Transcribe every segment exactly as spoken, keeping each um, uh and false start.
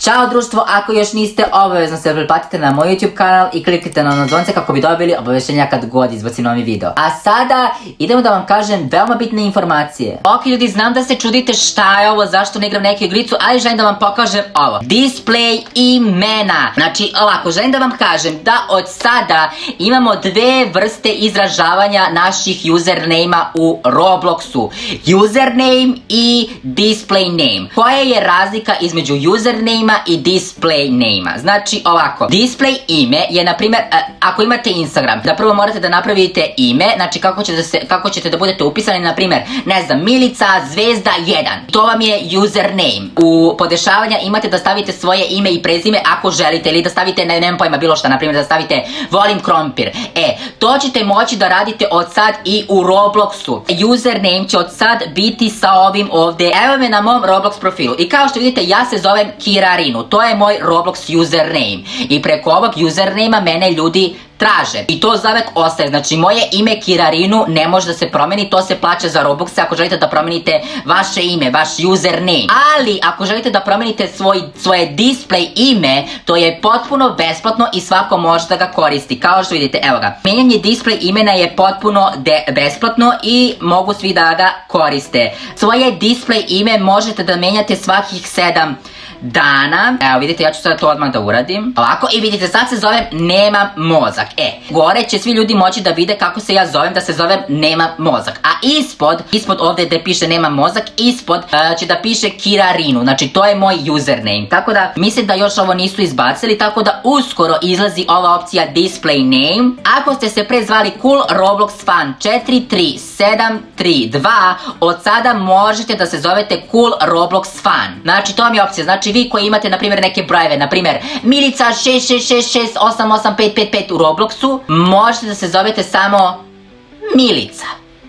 Ćao društvo, ako još niste, obavezno se pretplatite na moj YouTube kanal i kliknite na ono zvonce kako bi dobili obaveštenja kad god izbacim novi video. A sada idemo da vam kažem veoma bitne informacije. Ok ljudi, znam da se čudite šta je ovo, zašto ne igram neku igricu, ali želim da vam pokažem ovo. Display imena. Znači ovako, želim da vam kažem da od sada imamo dve vrste izražavanja naših username-a u Robloxu. Username i display name. Koja je razlika između username-a i display name-a? Znači ovako, display ime je na primjer, ako imate Instagram, da prvo morate da napravite ime, znači kako ćete, se, kako ćete da budete upisani, na primjer, ne znam, Milica Zvezda jedan. To vam je username. U podešavanja imate da stavite svoje ime i prezime ako želite, ili da stavite, ne, nemam pojma, bilo šta, na primjer da stavite volim krompir. E, to ćete moći da radite od sad i u Robloxu. Username će od sad biti sa ovim ovdje. Evo me na mom Roblox profilu. I kao što vidite, ja se zovem Kirarinu. To je moj Roblox username. I preko ovog username-a mene ljudi traže. I to zavek ostaje. Znači moje ime Kirarinu ne može da se promeni, to se plaća za Robloxe ako želite da promenite vaše ime, vaš username. Ali ako želite da promenite svoj, svoje display ime, to je potpuno besplatno i svako može da ga koristi. Kao što vidite, evo ga. Menjanje display imena je potpuno besplatno i mogu svi da ga koriste. Svoje display ime možete da menjate svakih sedam dana. Evo vidite, ja ću sad to odmah da uradim. Ovako, i vidite, sad se zovem Nemam mozak. E, gore će svi ljudi moći da vide kako se ja zovem, da se zovem Nemam mozak. A ispod, ispod ovdje gde piše Nemam mozak, ispod uh, će da piše Kirarinu. Znači to je moj username. Tako da, mislim da još ovo nisu izbacili, tako da uskoro izlazi ova opcija display name. Ako ste se pre zvali Cool Roblox Fan četiri tri sedam tri dva, od sada možete da se zovete Cool Roblox Fan. Znači to vam je opcija. Znači vi koji imate na primjer neke brojeve, na primjer Milica šest šest šest šest osam osam pet pet pet u Robloxu, možete da se zovete samo Milica.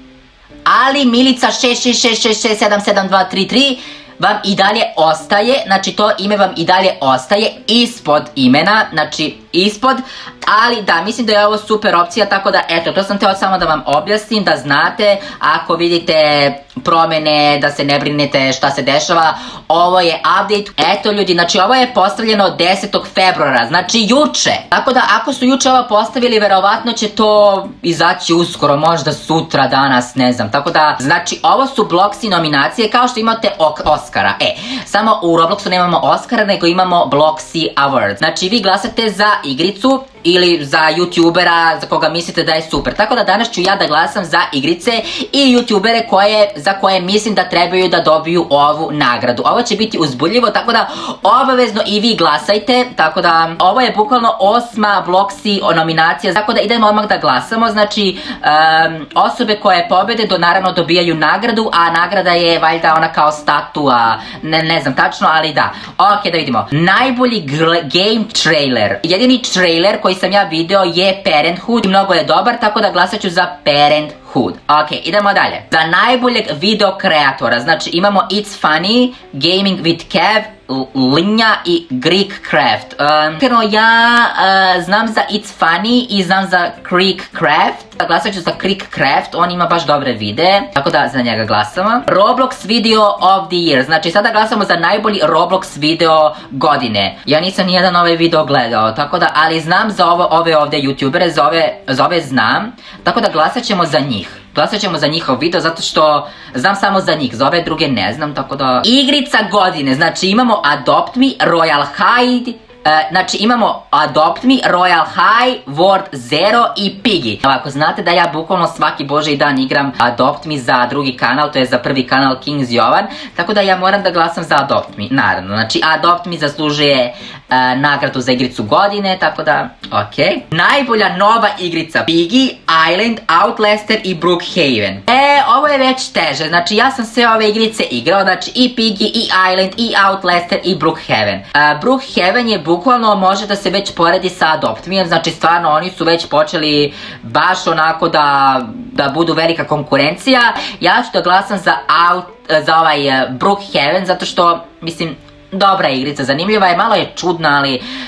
Ali Milica šest šest šest šest šest sedam sedam dva tri tri vam i dalje ostaje, znači to ime vam i dalje ostaje ispod imena, znači ispod, ali da, mislim da je ovo super opcija, tako da eto, to sam teo samo da vam objasnim, da znate, ako vidite promene, da se ne brinete šta se dešava, ovo je update. Eto ljudi, znači ovo je postavljeno desetog februara, znači juče, tako da ako su juče ovo postavili, verovatno će to izaći uskoro, možda sutra, danas, ne znam, tako da, znači ovo su Bloxy nominacije, kao što imate Oscara. E, samo u Robloxu nemamo Oscara, nego imamo Bloxy Awards. Znači vi glasate za igricu ili za youtubera za koga mislite da je super. Tako da danas ću ja da glasam za igrice i youtubere koje, za koje mislim da trebaju da dobiju ovu nagradu. Ovo će biti uzbudljivo, tako da obavezno i vi glasajte. Tako da ovo je bukvalno osma Bloxy nominacija, tako da idemo odmah da glasamo. Znači um, osobe koje pobede do naravno dobijaju nagradu, a nagrada je valjda ona kao statua, ne, ne znam tačno, ali da. Ok, da vidimo. Najbolji game trailer. Jedini trailer koji sam ja video je Parenthood, mnogo je dobar, tako da glasat ću za Parenthood. Ok, idemo dalje. Za najboljeg video kreatora, znači imamo It's Funny, Gaming with Kev, Linja i Greek Craft. Um, ja uh, znam za It's Funny i znam za Greek Craft. Glasat ću za Greek Craft, on ima baš dobre videe, tako da za njega glasamo. Roblox Video of the Year, znači sada glasamo za najbolji Roblox video godine. Ja nisam nijedan ovaj video gledao, tako da, ali znam za ovo, ove ovdje youtubere, za ove, za ove znam, tako da glasat ćemo za njih. Glasat ćemo za njihov video zato što znam samo za njih, za ove druge ne znam, tako da... Igrica godine, znači imamo Adopt Me, Royal High, uh, znači imamo Adopt Me, Royal High, World Zero i Piggy. Ako znate da ja bukvalno svaki božji dan igram Adopt Me za drugi kanal, to je za prvi kanal Kings Jovan, tako da ja moram da glasam za Adopt Me, naravno. Znači Adopt Me zaslužuje uh, nagradu za igricu godine, tako da, ok. Najbolja nova igrica, Piggy, Island, Outlaster i Brookhaven. E, ovo je već teže, znači ja sam sve ove igrice igrao, znači i Piggy, i Island, i Outlaster, i Brookhaven. Uh, Brookhaven je bukvalno, može da se već poredi sa Adopt Me, znači stvarno oni su već počeli baš onako da, da budu velika konkurencija. Ja ću da glasam za, out, za ovaj uh, Brookhaven, zato što, mislim, dobra igrica, zanimljiva je, malo je čudna, ali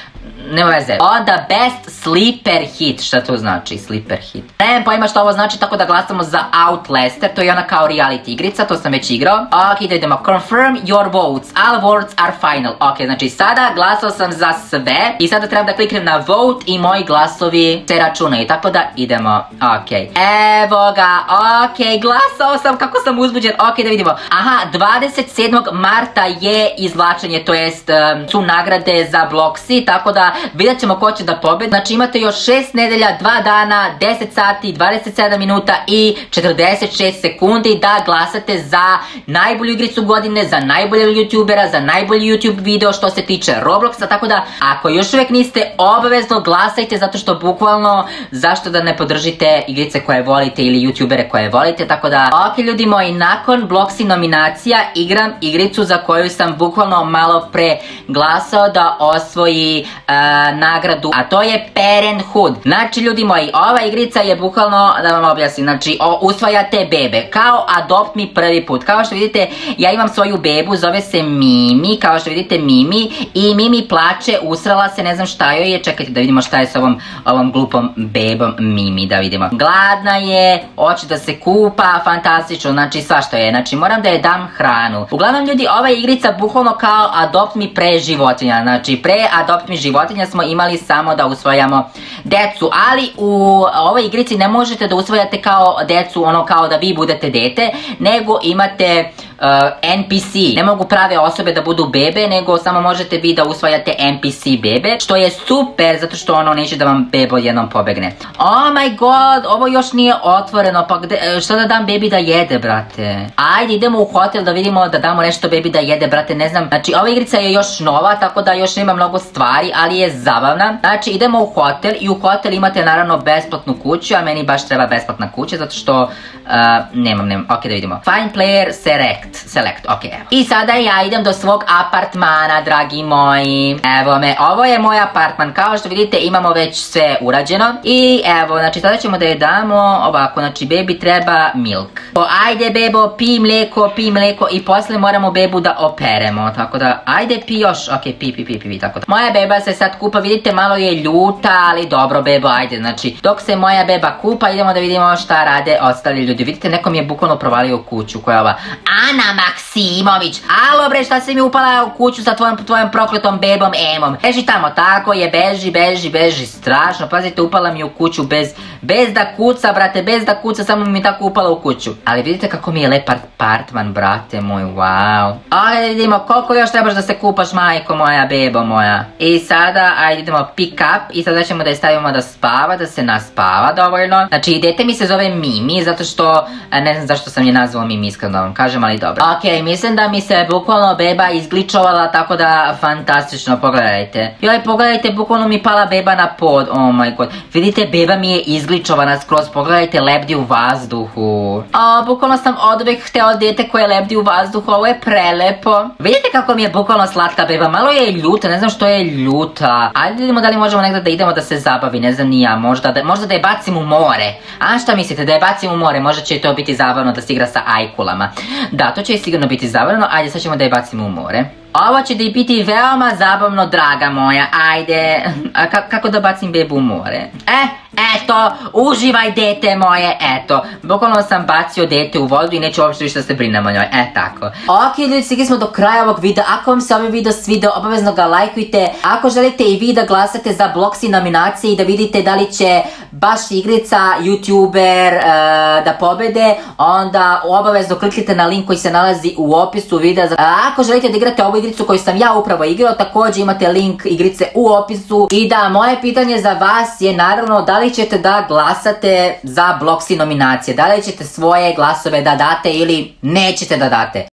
nema veze. Onda best sleeper hit, šta to znači sleeper hit? Nemam pojma što ovo znači, tako da glasamo za Outlester, to je ona kao reality igrica, to sam već igrao. Ok, da idemo, confirm your votes, all votes are final. Ok, znači sada glasao sam za sve i sada trebam da kliknem na vote i moji glasovi se računaju, tako da idemo. Ok, evo ga, ok, glasao sam, kako sam uzbuđen. Ok, da vidimo, aha, dvadeset sedmog marta je izvlačenje, to jest um, su nagrade za Bloxy, tako da vidjet ćemo ko će da pobedi. Znači imate još šest nedelja, dva dana, deset sati, dvadeset sedam minuta i četrdeset šest sekundi da glasate za najbolju igricu godine, za najboljeg youtubera, za najbolji YouTube video što se tiče Robloxa, tako da ako još uvijek niste, obavezno glasajte, zato što bukvalno zašto da ne podržite igrice koje volite ili youtubere koje volite, tako da ok ljudi moji, nakon Bloxy nominacija igram igricu za koju sam bukvalno malo pre glasao da osvoji uh, nagradu, a to je Parenthood. Znači ljudi moji, ova igrica je bukvalno, da vam objasnim, znači o, usvajate bebe, kao Adopt Me prvi put. Kao što vidite, ja imam svoju bebu, zove se Mimi, kao što vidite Mimi, i Mimi plače, usrala se, ne znam šta joj je, čekajte da vidimo šta je s ovom, ovom glupom bebom Mimi, da vidimo. Gladna je, hoće da se kupa, fantastično, znači svašta je, znači moram da je dam hranu. Uglavnom ljudi, ova igrica bukvalno kao Adopt Me pre životinja, znači pre Adopt Me životinja smo imali samo da usvajamo decu, ali u ovoj igrici ne možete da usvajate kao decu, ono kao da vi budete dete, nego imate Uh, N P C. Ne mogu prave osobe da budu bebe, nego samo možete vi da usvajate N P C bebe, što je super, zato što ono neće da vam bebo jednom pobegne. Oh my god, ovo još nije otvoreno, pa gde, što da dam bebi da jede, brate? Ajde, idemo u hotel da vidimo, da damo nešto bebi da jede, brate, ne znam. Znači, ova igrica je još nova, tako da još nema mnogo stvari, ali je zabavna. Znači, idemo u hotel i u hotel imate naravno besplatnu kuću, a meni baš treba besplatna kuća, zato što uh, nemam, nemam, ok, da vidimo. Find player select. Select, ok, evo. I sada ja idem do svog apartmana, dragi moji. Evo me, ovo je moj apartman. Kao što vidite, imamo već sve urađeno. I evo, znači sada ćemo da je damo ovako, znači bebi treba milk. O, ajde bebo, pi mleko, pi mleko i posle moramo bebu da operemo. Tako da, ajde pi još, ok, pi, pi, pi, pi, tako da. Moja beba se sad kupa, vidite, malo je ljuta, ali dobro bebo, ajde, znači dok se moja beba kupa, idemo da vidimo šta rade ostali ljudi. Vidite, nekom je bukvalno provalio kuću, koja je ova Ana Maksimović. Alo bre, šta si mi upala u kuću sa tvojom, tvojom prokletom bebom Emom? Beži tamo, tako je, beži, beži, beži, strašno, pazite, upala mi u kuću bez, bez da kuca, brate, bez da kuca, samo mi tako upala u kuću. Ali vidite kako mi je lep apartman, brate moj, wow. Ajde vidimo, koliko još trebaš da se kupaš, majko moja, bebo moja. I sada, ajde idemo pick up i sada ćemo da je stavimo da spava, da se naspava dovoljno. Znači, dete mi se zove Mimi, zato što, ne znam zašto sam je nazvao Mimi, iskreno da vam kažem, ali dobro. Ok, mislim da mi se bukvalno beba izgličovala, tako da fantastično, pogledajte. Joj, pogledajte, bukvalno mi pala beba na pod, oh my god. Vidite, beba mi je izgličovana skroz, pogledajte, lebdi u vazduhu. A, bukvalno sam od uvek hteo dete koje lebdi u vazduhu, ovo je prelepo. Vidite kako mi je bukvalno slatka beba, malo je ljuta, ne znam što je ljuta. Ajde vidimo da li možemo negdje da idemo da se zabavi, ne znam ni ja, možda da, možda da je bacim u more. A šta mislite, da je bacim u more, možda će to biti zabavno da se igra sa ajkulama. Da, to će sigurno biti zabavno, ajde sad ćemo da je bacimo u more. Ovo će da i biti veoma zabavno, draga moja, ajde, a kako da bacim bebu u more? E, eto, uživaj dete moje, eto, bukvalno sam bacio dete u vodu i neću uopšte više da se brinem o njoj, e tako. Ok ljudi, stigli smo do kraja ovog videa, ako vam se ovaj video svidio, obavezno ga lajkujte, ako želite i vi da glasate za Bloxy nominacije i da vidite da li će baš igrica, youtuber uh, da pobede, onda obavezno kliknite na link koji se nalazi u opisu videa. A ako želite da igrate ovu igricu koju sam ja upravo igrao, također imate link igrice u opisu. I da, moje pitanje za vas je naravno da li ćete da glasate za Bloxy nominacije, da li ćete svoje glasove da date ili nećete da date.